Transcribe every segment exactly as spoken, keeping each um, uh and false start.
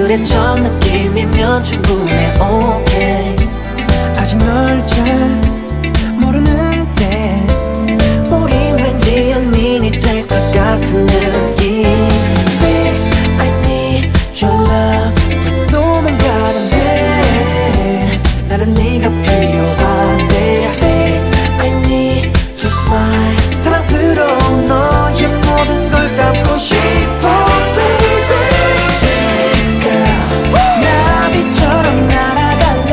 그래 저 느낌이면 충분해 okay. 아직 널 잘 모르는데 우린 왠지 연인이 될 것 같은 느낌. Please I need your love. 왜 도망가는데 나는 네가 필요한데 Please I need your smile. 사랑스러운 너의 모든 걸 담고 싶어 baby. Sweet girl. 나비처럼 날아갈래.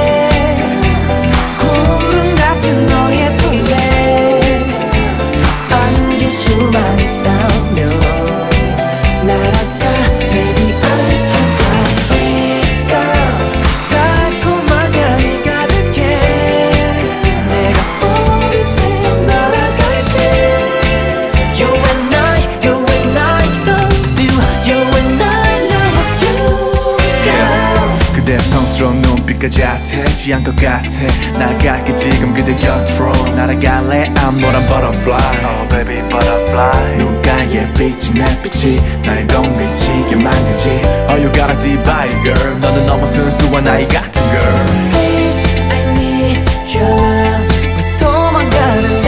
구름 같은 너의 품에 안길 수만 있다면 날아가 baby I can fly. Sweet girl. 달콤한 향이 가득해. 내가 우리 때 날아갈게. You and I, you and I love you. You and I love you, girl. 그대 성스러운 눈빛까지 아태지 않을 것 같아. 나갈게 지금 그대 곁으로 날아갈래. I'm not a butterfly. Oh baby butterfly. 눈가에 비친 햇빛이 나를 더 미치게 만들지. Oh you got a divine girl. 너는 너무 순수한 아이 같은 girl. Please I need your love. 왜 도망가는데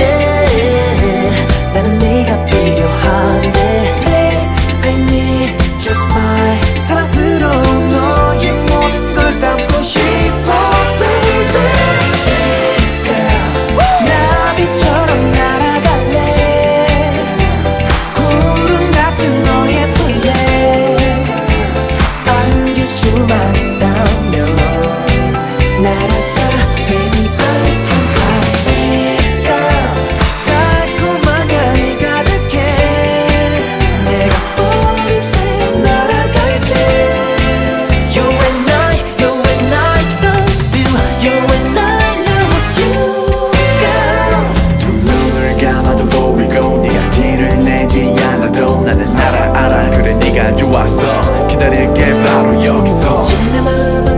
나는 네가 필요한데 Please I need your smile. 사랑스러운 너의 모든 걸 담고 싶어 baby. Sweet girl. 나비처럼 날아갈래. 구름 같은 너의 품에 안길 수만 있다면 날아가 baby I can fly. Sweet girl. 달콤한 향이 가득해. 내가 우리 때 날아갈게. You and I, you and I love you. You and I love you, girl. 두 눈을 감아도 보이고 네가 티를 내지 않아도 나는 알아 알아 그래 네가 좋았어. 기다릴게 바로 여기서. 지금 내 마음은